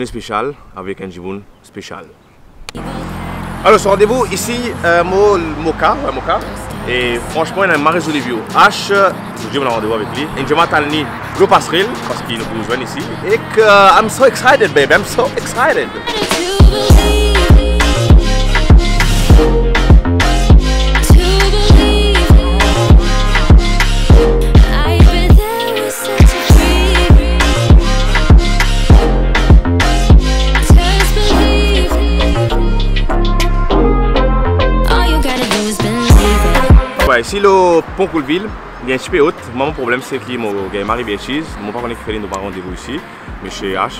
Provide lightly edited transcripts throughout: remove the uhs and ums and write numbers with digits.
spécial avec un jibun spécial. Alors, ce rendez-vous ici, Moka. Et franchement, il a marre de view. H, j'ai un rendez-vous avec lui. Et je m'attends à le passerelle parce qu'il nous rejoint ici. Et que I'm so excited, baby. I'm so excited. Ouais, ici le pont Coulville, il est un petit peu haut. Mon problème c'est que mon gars Marie Béchise, mon pas connaît qui fait nos rendez-vous ici, mais chez H.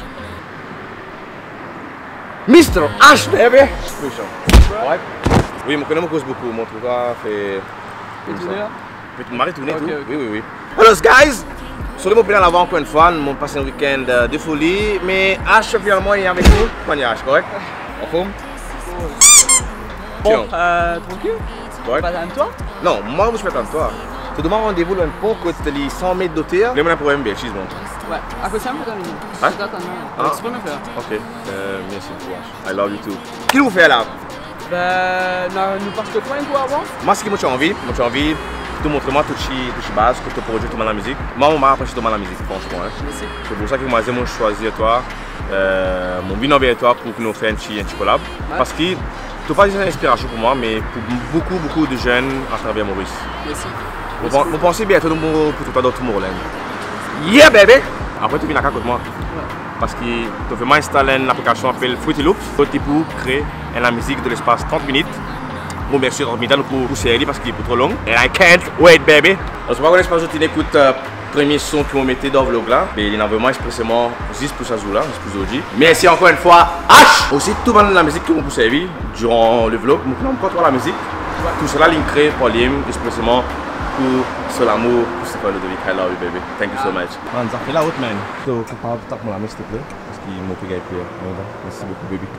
Mr. H, baby! Ouais. Oui, je connais beaucoup, mon truc fait. Marie tourner tout? Oui. Alors, guys, sur le plan avant encore une fois, nous avons passé un week-end de folie, mais H finalement il est avec nous. Comment H, correct? En forme? Bon, tranquille? Ouais. Pas à toi? Non, moi je suis pas à toi. Tu demandes rendez-vous dans le pont que tu as 100 mètres d'hauteur. Il y a un problème, bien, cheese, bon. Ouais, à côté de ça, je vais Hein? Tu peux me faire. Ok, merci pour I love you too. Qu'est-ce que vous faites là? Ben, nous passons de quoi avant? Moi, ce que j'ai envie de montrer moi toutes les bases que tu produis dans la musique. Moi, je m'approche de la musique, franchement. Merci. C'est pour ça que moi, j'ai choisi toi, mon binôme avec toi pour que nous fassions un petit collab. Ouais. Parce que tu n'as pas juste une inspiration pour moi, mais pour beaucoup de jeunes à travers Maurice. Merci. Vous pensez bientôt pour tout d'autres Tomorrowland. Yeah, baby! Après, tu viens à côté de moi. Ouais. Parce que tu veux m'installer une application appelée Fruity Loops pour créer la musique de l'espace 30 minutes. Bon, bien sûr, 30 minutes pour série parce qu'il est trop long. And I can't wait, baby! Alors, je ne sais pas si tu écoutes le premier son que vous mettez dans le vlog là, mais il y en a vraiment expressément juste pour ça, juste pour aujourd'hui. Merci encore une fois, H! Aussi, tout la musique que vous pouvez servir durant le vlog, nous pouvons la musique. Ouais. Tout cela, l'incré pour l'hymne, expressément pour l'amour, pour ce que I love you, baby. Thank you so much. Man, ça fait la haute, man. Tu es capable de taper mon ami, s'il te plaît? Parce qu'il m'a fait gagner. Merci beaucoup, baby.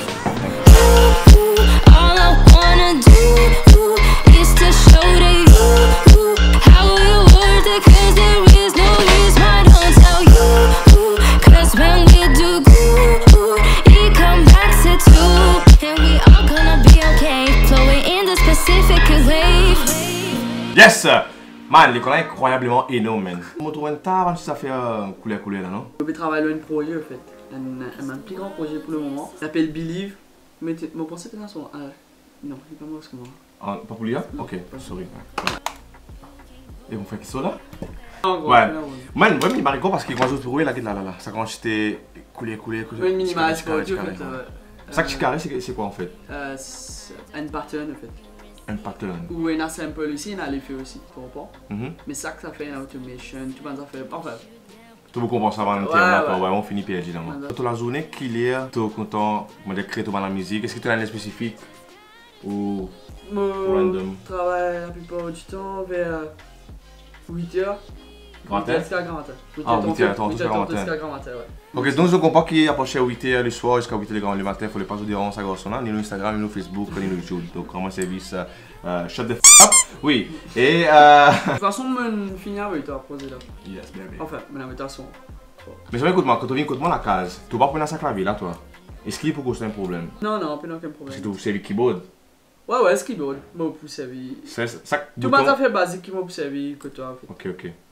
All I wanna do is to show to you how it worth it, cause there is no reason I don't tell you. Cause when we do good, it comes back to two. And we all gonna be okay, flowing in the specific wave. Yes! Man, l'école est incroyablement énorme, man. Je trouve un tas avant que ça fait couler là, non? Je travaille sur un projet, en fait. Un plus grand projet pour le moment. Il s'appelle Believe. Mais mon pensée est dans son. Non, il n'est pas moi que moi. Ah, pas pour lui là? Ok, sorry. Et mon frère qui sont là? Non, ouais. Man, moi, il m'a rigolé parce que quand je trouve là, ça quand j'étais couler. Une minimaliste, quoi. Ça que tu carré, c'est quoi en fait? Un pattern, en fait. Un pattern. Ou un sample ici, un l'effet aussi, tu comprends? Mais ça que ça fait une automation, tu penses à faire. Enfin. Tu vous comprends ça avant le terme, on finit PLG là. Toute la journée qu'il y a, tu es content de créer la musique. Est-ce que tu as un spécifique ou random? Je travaille la plupart du temps vers 8h. Grand heure? Jusqu'à grand heure. Ah, 8h, jusqu'à grand heure. Ok, donc je comprends qu'il approche à 8h le soir jusqu'à 8h le matin, il ne faut pas se déranger ça garçon là, ni le Instagram, ni le Facebook, ni le YouTube. Donc comment service shut the f up. Oui. Et de toute façon, je finis à 8h posé là. Yes, baby. Enfin, mais la méthode sont. Mais ça écoute-moi, quand tu viens écoute-moi la case, tu vas prendre sa clavier là toi. Est-ce qu'il faut que c'est un problème? Non, pas aucun problème. Parce que tu sais le keyboard. Ouais, c'est keyboard. Moi, pour servir. C'est ça. Tout le monde a fait basique qui m'a pour servir que toi. Ok.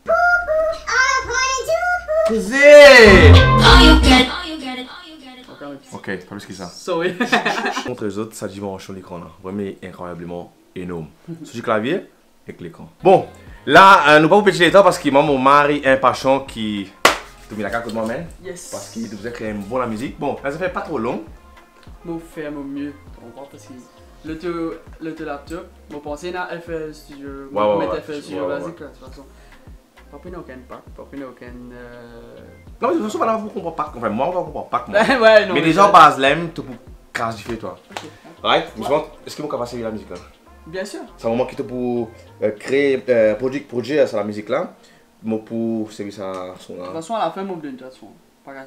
Ok, pas plus que ça. Sorry. Contre les autres, ça dimension l'écran là. Vraiment incroyablement énorme. Sur le clavier et l'écran. Bon, là, nous pas vous péter les temps parce que moi, mon mari est impatient qui. Tu mets la carte de moi-même. Yes. Parce qu'il devait créer une bonne musique. Bon, là, ça fait pas trop long. Moi, faire mon mieux. Parce que le laptop, moi, penser à FL Studio. Ouais, mettre FL Studio basique là, de toute façon. Pas pris aucun pack, pas pris aucun. Non, mais de toute façon, on ne comprend pas. Enfin, moi, on ne comprend pas. Ouais, non. Mais déjà, base l'aime, tu peux craser du fait, toi. Ok. Right? Est-ce que vous capable de la musique là? Bien sûr. C'est un moment qui te pour créer, produire sur la musique là. Moi, pour servir ça son là. De toute façon, à la fin, mon bleu, de toute façon. Pas grave.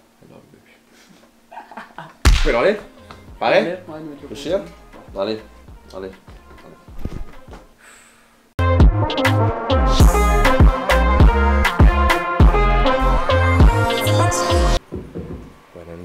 Tu peux aller? Pareil? Ouais, le chien? Allez.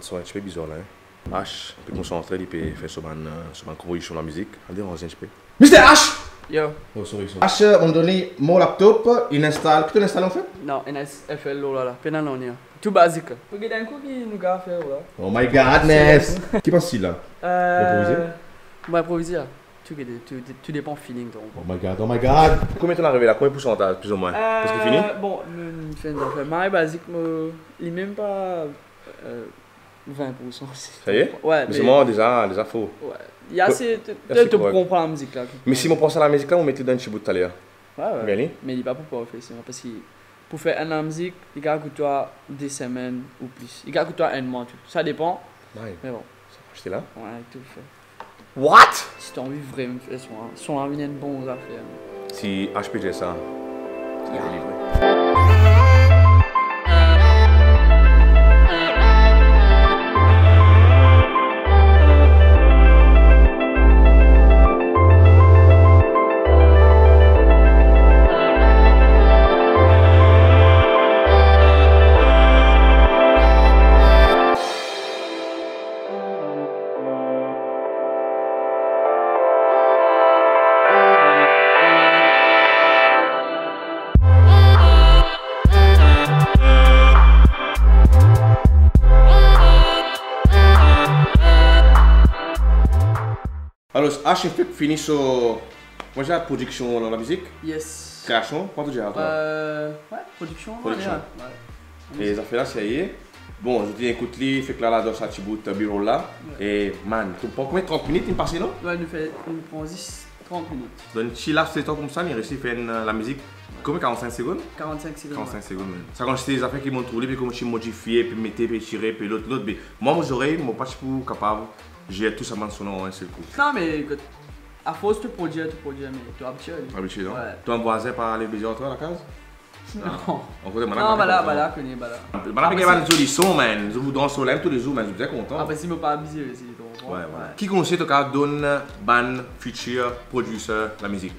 son un petit peu bizarre là. Hein. H, peut concentrer, il peut faire sur ma composition de la musique. Allez, on va un petit peu. Mr. H! Yo. Oh, sorry. H, on donne mon laptop, il installe. Tu l'installes en fait? Non, NSFL là, pénalonia. Tout basique. Regarde un coup qui nous a fait là. Oh my godness! Qui pense-t-il là? Improviser? On va improviser. Tout dépend feeling. Donc. Oh my god! Combien t'en arrivé là? Combien de pourcentage plus ou moins? Parce que fini? Bon, je fais une affaire. Ma basique, il n'est même pas 20% aussi. Ça y est? Ouais. Mais c'est moi déjà faux. Ouais. Il y a assez de comprendre la musique là. Mais si on pense à la musique là, on mettait dans un petit bout de talia. Ouais. Mais il n'est pas pour faire ça. Parce que pour faire une musique, il y a toi des semaines ou plus. Il y a toi un mois. Ça dépend. Ouais. Mais bon. J'étais là? Ouais, tout fait. What? Si tu as envie vraiment de faire son envie d'une bonne affaire. Si HPG ça, il est livré. Alors, H, fait fini sur. Moi, j'ai la production dans la musique. Yes. Création, comment tu dis à toi? Ouais, production. Production. Ouais. Et les affaires là, c'est y. Bon, je dis écoute, lui, fait que là, dans sa petite bout de bureau là. Ouais. Et man, tu prends combien de 30 minutes, il me passe non? Ouais, nous prend 30 minutes. Donc, si là, c'est temps comme ça, il réussit à faire la musique. Combien 45 secondes? 45 secondes. 45 secondes, man. Ça, quand c'est des affaires qui m'ont trouvé, puis comme je suis modifié, puis mettre, puis tirer, puis l'autre. Mais moi, mes oreilles, mon pas pour capable. J'ai tout ça dans son nom en un seul coup. Non, mais écoute, à force de produire, mais tu es habitué. Habitué, non? Ouais. Tu as un voisin par les plaisirs à la case? Non. On connaît Non, bah connais. Maintenant, il y a des jolis sons, man. Je vous danse au lème tous les jours, man. Je suis bien content. Après, si je ne pas abuser aussi. Ouais. Qui conseille ton cas donne ban, futur, producer, la musique?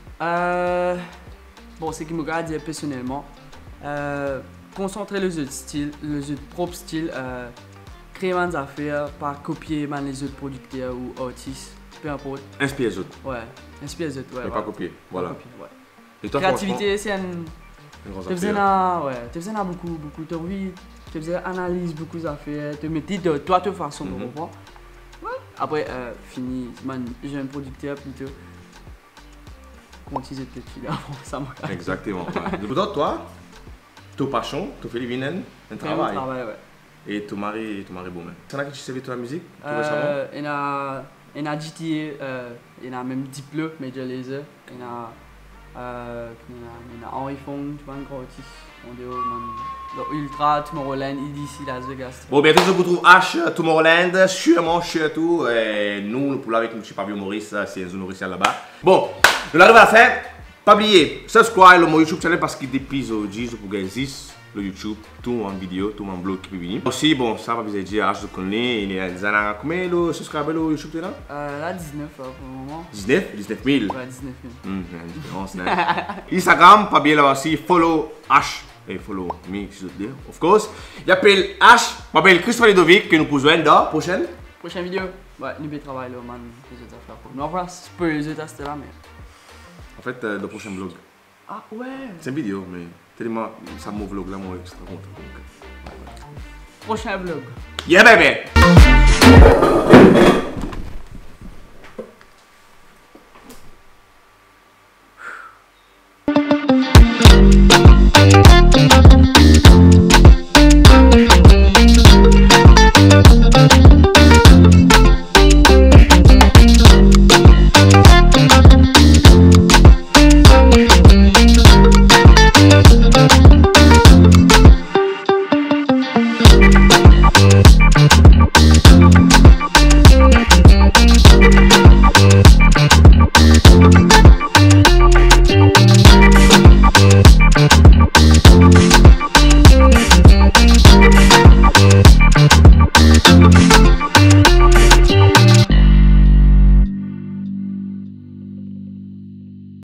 Bon, c'est qui me regarde dire personnellement. Concentrer les autres styles, les autres propres styles. Créer des affaires, pas copier les autres producteurs ou artistes, peu importe. Inspire les autres. Ouais, inspire les autres, ouais. Mais pas copier, voilà. Pas copier, ouais. Et toi, créativité, c'est une grosse tu affaire. faisais beaucoup, tu as envie, tu faisais analyse beaucoup d'affaires, tu mettais de toi de façon, tu comprends? Ouais. Après, fini, j'ai un producteur plutôt. Continue de te avant, ça m'a. Exactement. Ouais. Toi, ton passion, tu fais les vinen, un travail. Ouais. Et ton mari bon, man. C'est là que tu sais de la musique? Il y a GTA, il y a même Diplo, Major Lazer, il y a Henry Fong, tu vois, un gros artiste. Le Ultra, Tomorrowland, EDC, Las Vegas. Bon, bientôt je vous retrouve H, Tomorrowland, sûrement, surtout. Nous, pour avec M. Pavio Maurice, c'est une zone officielle là-bas. Bon, nous arrivons à la fin. Pas oublier, subscribe le mon YouTube channel parce qu'il depuis aujourd'hui, pour gagner 10. Le YouTube, tout en vidéo, tout en blog qui peut venir. Aussi, bon, ça va vous dire, je connais, il y a des années, combien de subscribers au YouTube là? Là, 19 pour le moment. 19? 19 000? Ouais, 19 000. Il y a une différence, hein. Instagram, pas bien là aussi, follow H. Et follow me, si je veux dire, of course. Il appelle H, m'appelle Christophe Ludovic, que nous pouvons joindre dans la prochaine vidéo. Ouais, nous allons travailler là, man, les autres affaires. Non, voilà, c'est pas les autres c'était là, mais. En fait, le prochain vlog. Ah ouais! C'est une vidéo, mais tellement ça mon vlog là, moi, extra content. Prochain vlog. Yeah, baby!